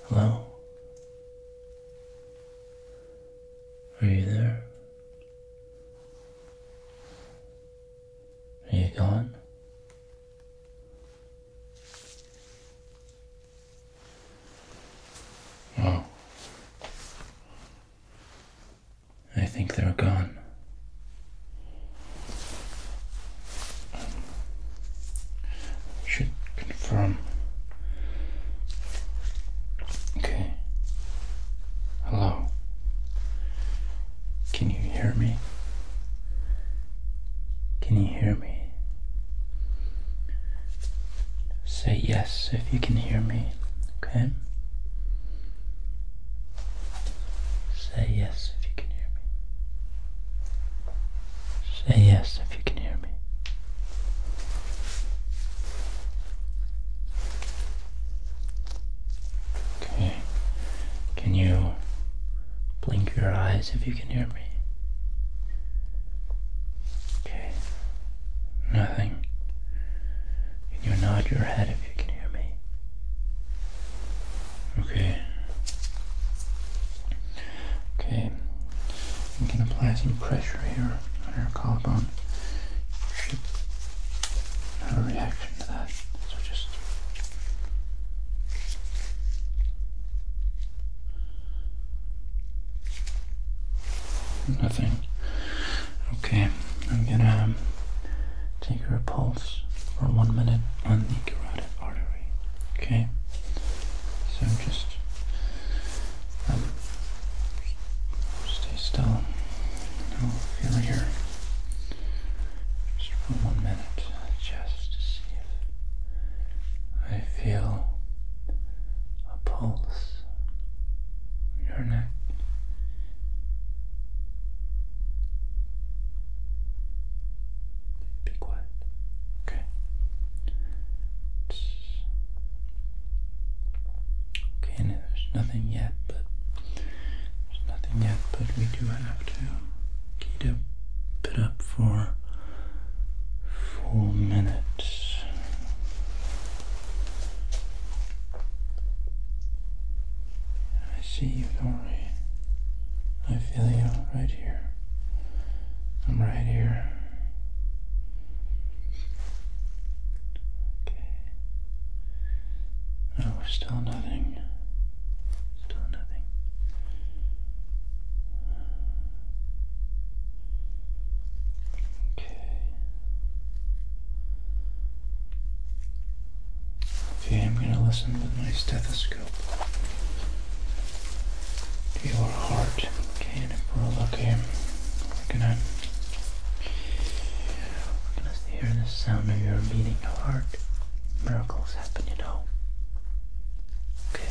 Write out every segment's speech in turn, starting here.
Hello? Are you there? Are you gone? Oh. I think they're gone. Should confirm. Okay. Hello. Can you hear me? Can you hear me? Say yes if you can hear me, okay? Say yes if you can hear me. Say yes if you can hear me. Okay. Can you blink your eyes if you can hear me? Okay. Nothing. Can you nod your head if you can hear me? Okay. Okay. I'm gonna apply some pressure here on your collarbone. You should have a reaction to that. So just nothing. Okay. I'm gonna take your pulse for 1 minute on the carotid artery. Okay? So just stay still. I'll feel here just for 1 minute, just to see if I feel a pulse in your neck. Be quiet. Okay. Okay, and there's nothing yet, but we do have to keep it up for 4 minutes. I see you, don't worry. I feel you right here. I'm right here. Okay. No, still nothing. Still nothing. Okay. Okay, I'm gonna listen with my stethoscope to your heart. Okay, and if we're all okay, we're gonna hear the sound of your beating heart. Miracles happen, you know. Okay.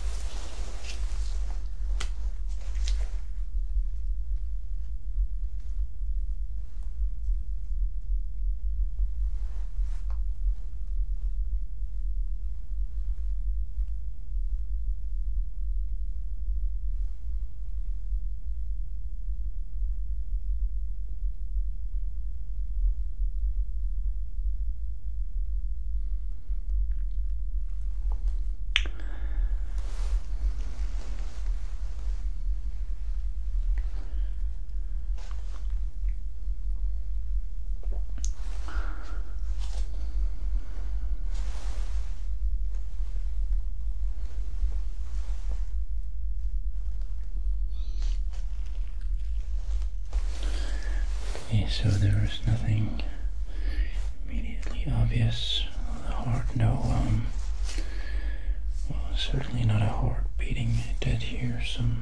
Okay, so there is nothing immediately obvious. The heart, no, well, certainly not a heart beating. I did hear some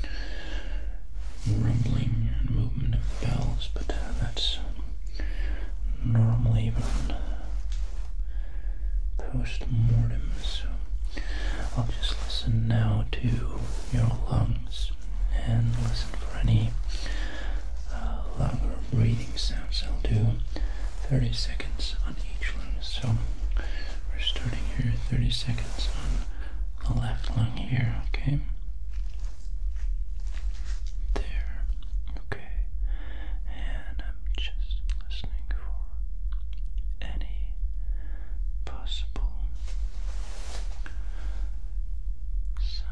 rumbling and movement of the bells, but that's normal even post-mortem, so I'll just listen now to your lungs and listen for any lung or breathing sounds. I'll do 30 seconds on each lung. So we're starting here, 30 seconds on the left lung here, okay? There, okay. And I'm just listening for any possible sounds.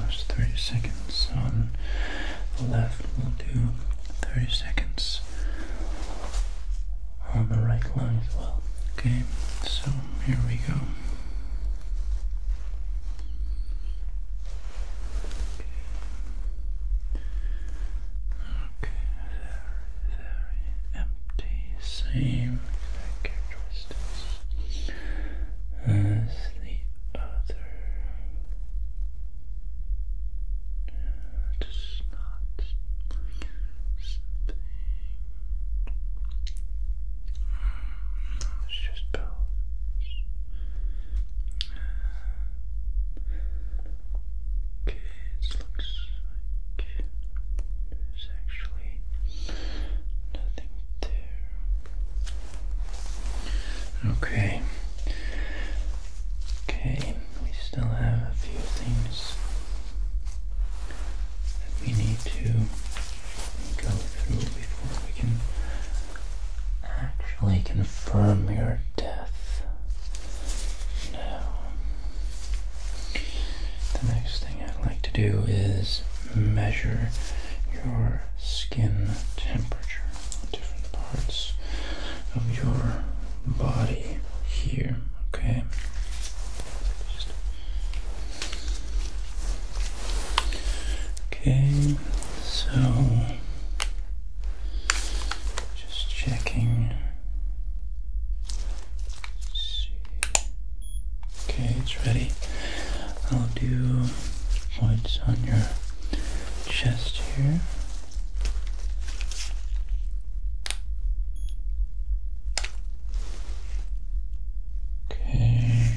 goes 30 seconds. On the left, we'll do 30 seconds on the right lung as well. Okay, so here we go. Okay, very empty. Same exact characteristics as the other. It's not something. It's just bells. Okay, it looks like there's actually nothing there. Okay. Okay, we still have a few things that we need to go through before we can actually confirm your death. Now, the next thing I'd like to do is measure your skin temperature on different parts of your body here, okay? Okay, so just checking. Let's see. Okay, it's ready. I'll do points on your chest here. Okay.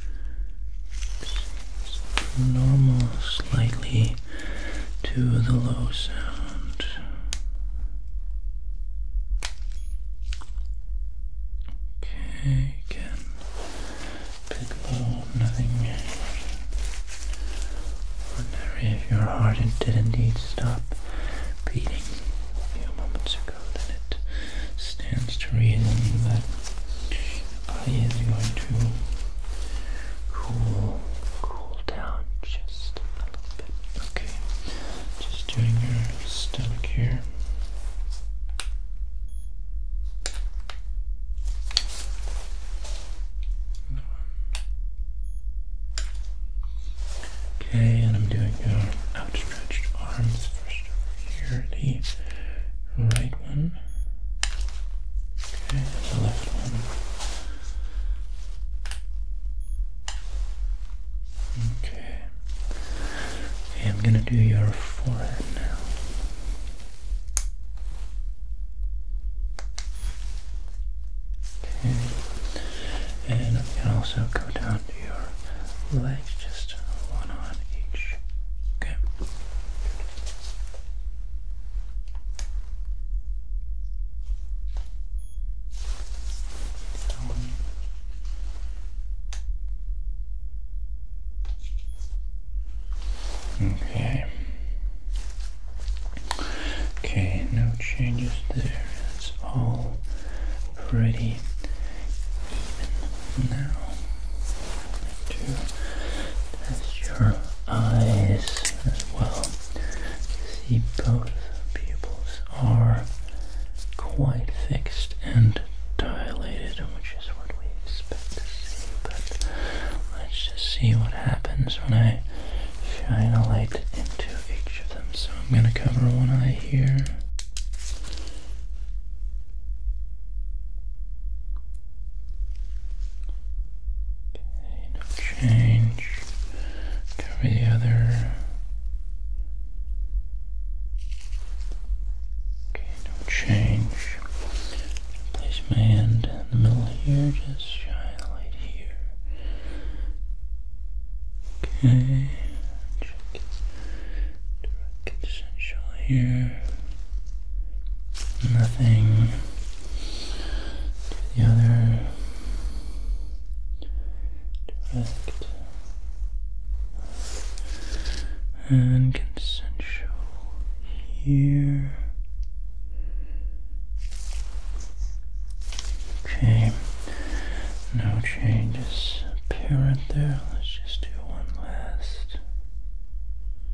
Seems normal, slightly to the low sound. Okay, again, bit low, nothing ordinary. If your heart did indeed stop beating a few moments ago, then it stands to reason that your body is going to cool down just a little bit. Okay, just doing your stomach here. Okay, and I'm doing your outstretched arms first over here, the right one. Okay, and the left one. Okay. Okay, I'm gonna do your forehead now. Okay. And I can also go down to your legs, just one on each. Okay. Okay. Okay, no changes there. It's all pretty even now. To test your eyes as well. See, both pupils are quite fixed and dilated, which is what we expect to see. But let's just see what happens when I shine a light into each of them. So I'm going to cover one eye here. Okay, no change. Cover the other. Okay, no change. Place my hand in the middle here, just shine a light here. Okay. Direct essential here. Nothing. The other. Direct. And consensual here. Okay. No changes apparent there. Let's just do one last.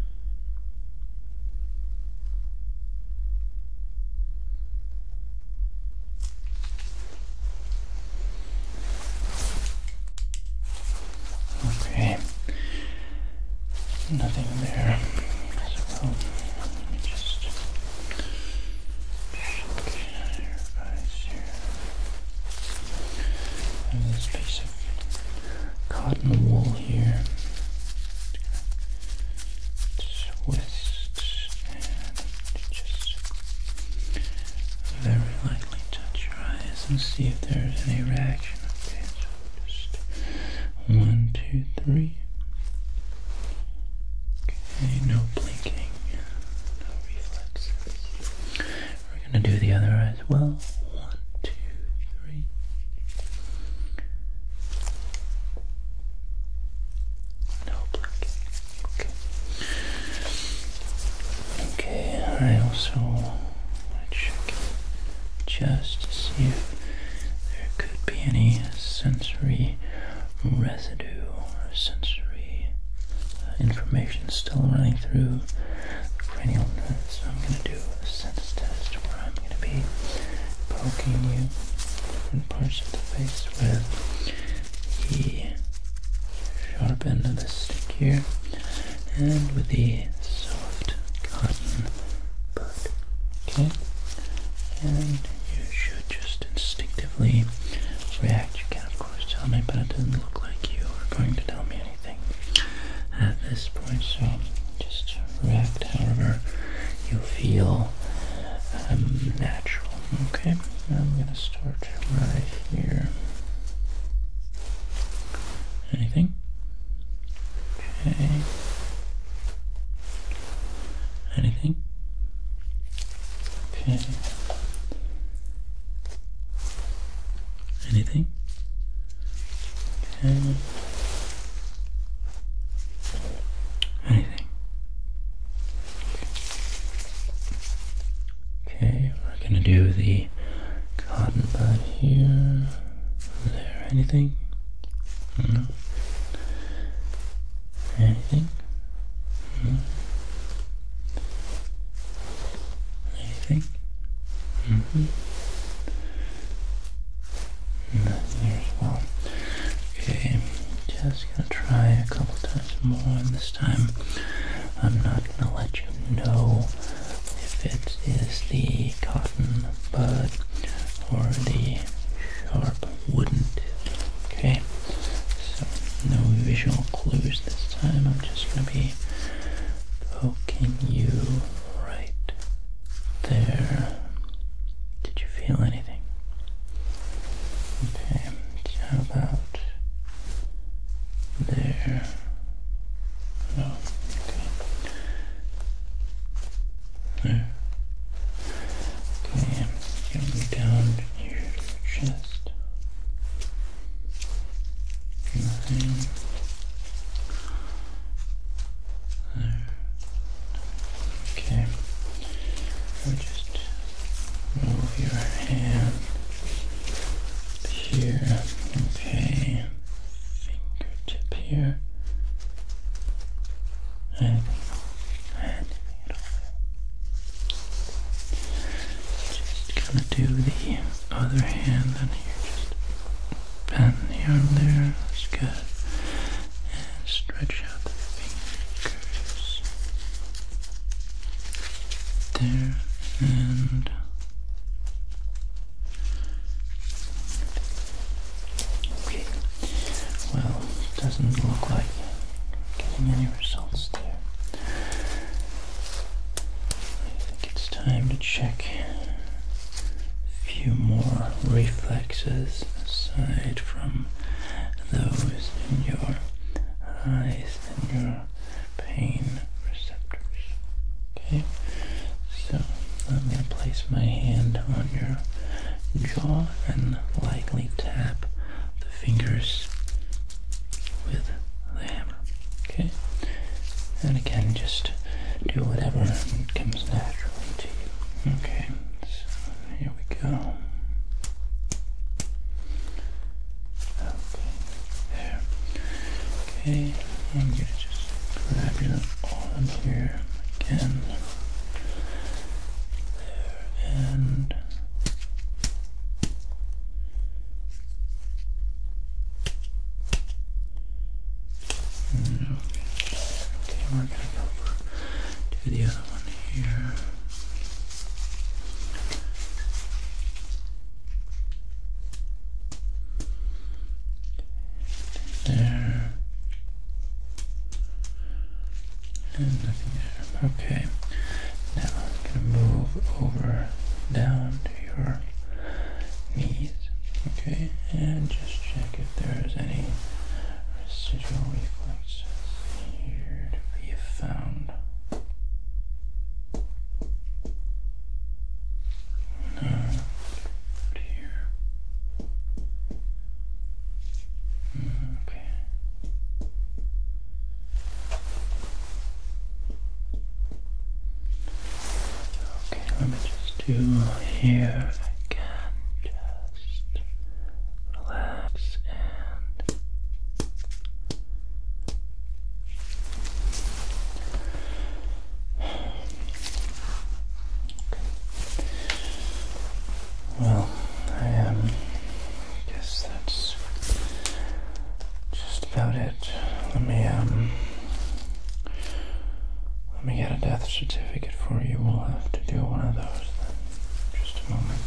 and see if there's any reaction. Okay, so just 1, 2, 3. Okay, no blinking, no reflexes. We're gonna do the other eye as well. 1, 2, 3. No blinking. Okay. Okay, I also want to check just to see if there could be any sensory residue or sensory information still running through the cranial nerves. So I'm going to do a sense test where I'm going to be poking you in parts of the face with the sharp end of the stick here and with the soft cotton bud. Okay? And you should just instinctively react. You can of course tell me, but it doesn't look like you are going to tell me anything at this point, so just react however you feel natural. Okay, I'm going to start right here. Anything? Okay. Anything? Okay. Anything? Okay. Anything? Okay, we're gonna do the cotton bud here. There, anything? No. Anything? No. Anything? Mm-hmm. Nothing here as well. Okay, just gonna try a couple times more, and this time I'm not gonna let you know if it is the cotton bud or the sharp wooden tip. Okay, so no visual clues this time. I'm just gonna be poking you right there. Did you feel anything? Okay, so how about there? No, okay. There. Okay, going down your chest. Nothing. There. Okay. I'll just move your hand here. Okay. Fingertip here. Anything at all. Just gonna do the other hand on here. Just bend the arm there. That's good. And stretch out the fingers. There and okay. Well, doesn't look like getting any results there. I think it's time to check a few more reflexes aside from those in your eyes and your pain receptors. Okay, so I'm going to place my hand on your jaw and lightly tap the fingers with the hammer. Okay, and again, just do whatever comes naturally to you. Okay, so here we go. Okay, there. Okay, I'm gonna just grab your arm here again. There, and okay, we're gonna go to the other one here. There. to here again. Just relax and well, I guess that's just about it. Let me get a death certificate for you. We'll have to do one of those then. Just a moment.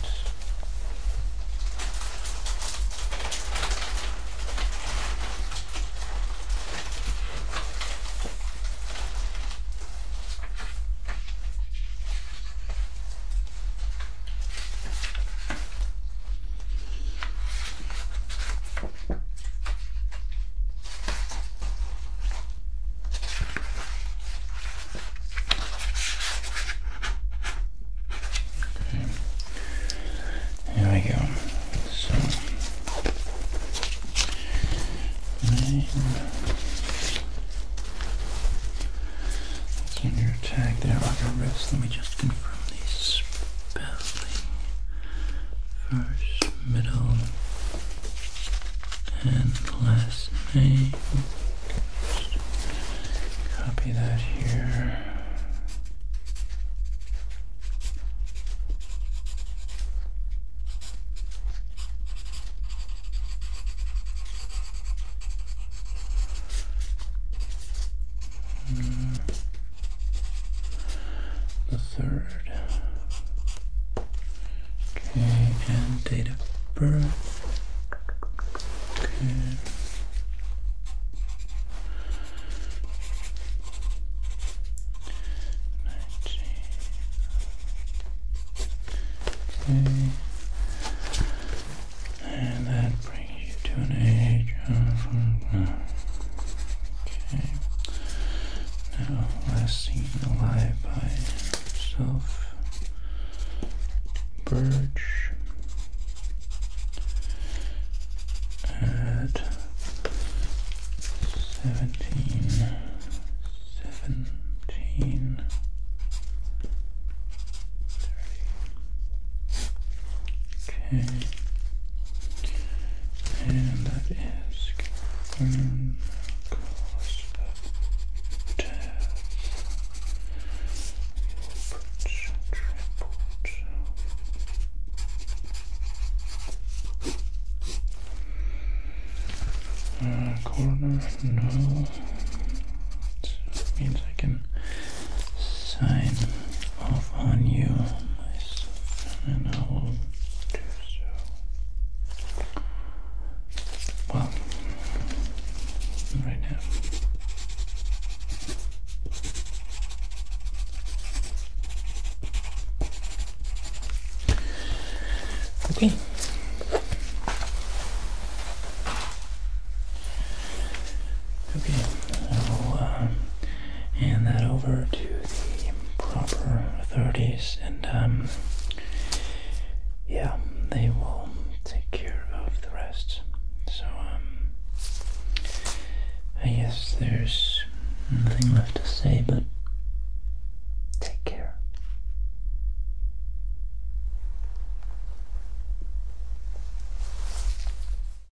Here we go. So, that's on your tag there on your wrist. Let me just confirm the spelling. First, middle, and last name. Just copy that here. The third. Okay, and date of birth. Okay. Okay. And that brings you to an age of okay. Now, last seen alive by yourself, Birch, at 17. Okay, and that is confirmed cause of death. Coroner, no. That means I can sign off on you myself, and I will do so. Well, right now. Okay. Okay, I'll hand that over to the proper authorities, and yeah, they will take care of the rest. So I guess there's nothing left to say, but